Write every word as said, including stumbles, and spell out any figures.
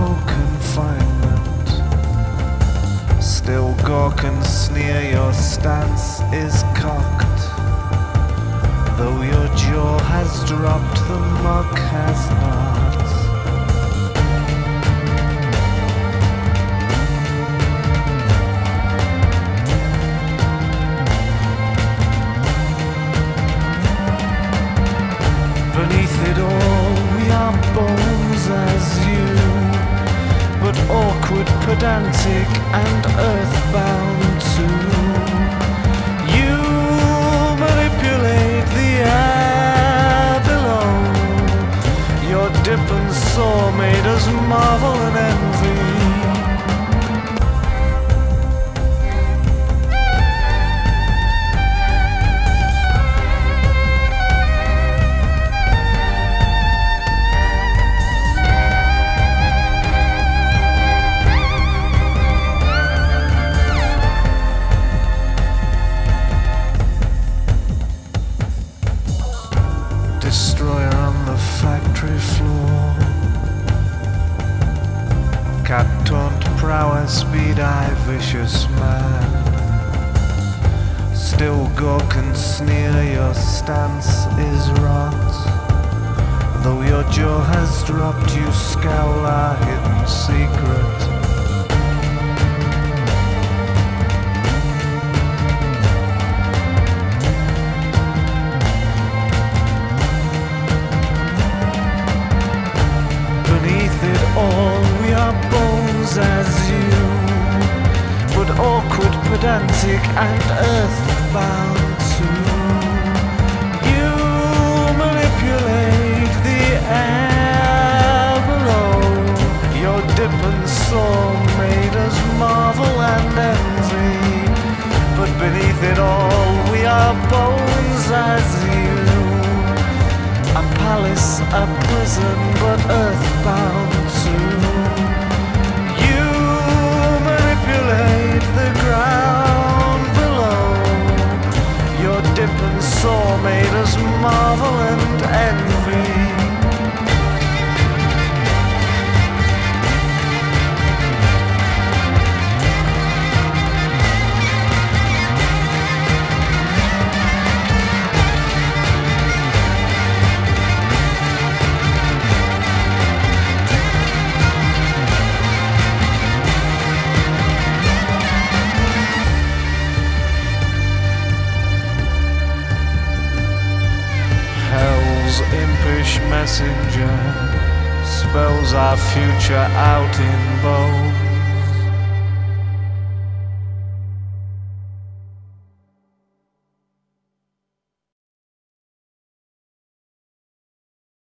no confinement. Still gawk and sneer, your stance is cocked. Though your jaw has dropped, the muck has not. Beneath it all, we are bones as you, but awkward, pedantic, and earthbound too. You manipulate the air below. Your dip and saw made us marvel and envy. Destroyer on the factory floor. Cat-taunt prowess, speed-eye, vicious man. Still gawk and sneer, your stance is rot. Though your jaw has dropped, you scowl our hidden secret. Beneath it all, we are bones as you, but awkward, pedantic, and earthbound too. You manipulate the air below. Your dip and saw made us marvel and envy, but beneath it all, we are bones as you. A palace, a prison, but earthbound too. You manipulate the ground below. Your dip and saw made us marvel and envy. Impish messenger spells our future out in bold.